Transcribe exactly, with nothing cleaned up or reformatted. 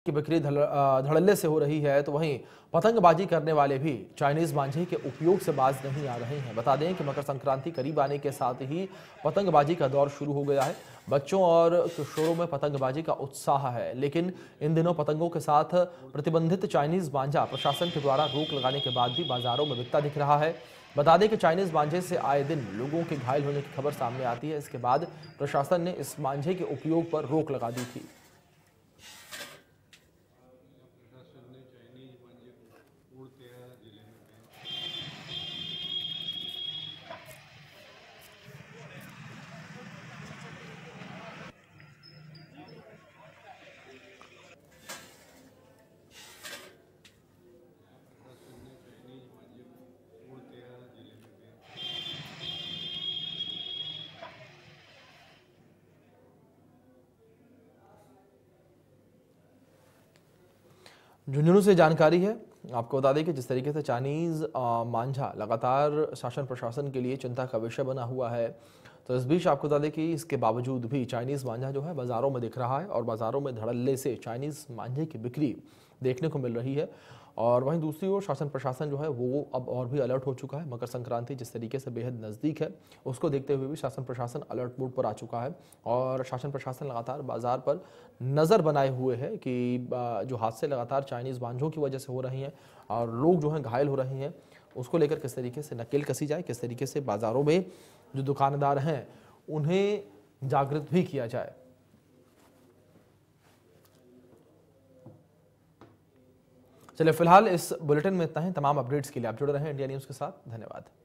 की बिक्री धड़ल्ले से हो रही है, तो वहीं पतंगबाजी करने वाले भी चाइनीज मांझे के उपयोग से बाज नहीं आ रहे हैं। बता दें कि मकर संक्रांति करीब आने के साथ ही पतंगबाजी का दौर शुरू हो गया है। बच्चों और किशोरों में पतंगबाजी का उत्साह है, लेकिन इन दिनों पतंगों के साथ प्रतिबंधित चाइनीज मांझा प्रशासन के द्वारा रोक लगाने के बाद भी बाजारों में बिकता दिख रहा है। बता दें कि चाइनीज मांझे से आए दिन लोगों के घायल होने की खबर सामने आती है। इसके बाद प्रशासन ने इस मांझे के उपयोग पर रोक लगा दी थी। झुंझुनू से जानकारी है। आपको बता दें कि जिस तरीके से चाइनीज मांझा लगातार शासन प्रशासन के लिए चिंता का विषय बना हुआ है, तो इस बीच आपको बता दें कि इसके बावजूद भी चाइनीज मांझा जो है बाजारों में दिख रहा है और बाजारों में धड़ल्ले से चाइनीज मांझे की बिक्री देखने को मिल रही है। और वहीं दूसरी ओर शासन प्रशासन जो है वो अब और भी अलर्ट हो चुका है। मकर संक्रांति जिस तरीके से बेहद नज़दीक है, उसको देखते हुए भी शासन प्रशासन अलर्ट मोड पर आ चुका है और शासन प्रशासन लगातार बाजार पर नज़र बनाए हुए है कि जो हादसे लगातार चाइनीज़ मांझों की वजह से हो रही हैं और लोग जो हैं घायल हो रहे हैं, उसको लेकर किस तरीके से नकेल कसी जाए, किस तरीके से बाज़ारों में जो दुकानदार हैं उन्हें जागृत भी किया जाए। चलिए फिलहाल इस बुलेटिन में इतना ही। तमाम अपडेट्स के लिए आप जुड़े रहें इंडिया न्यूज़ के साथ। धन्यवाद।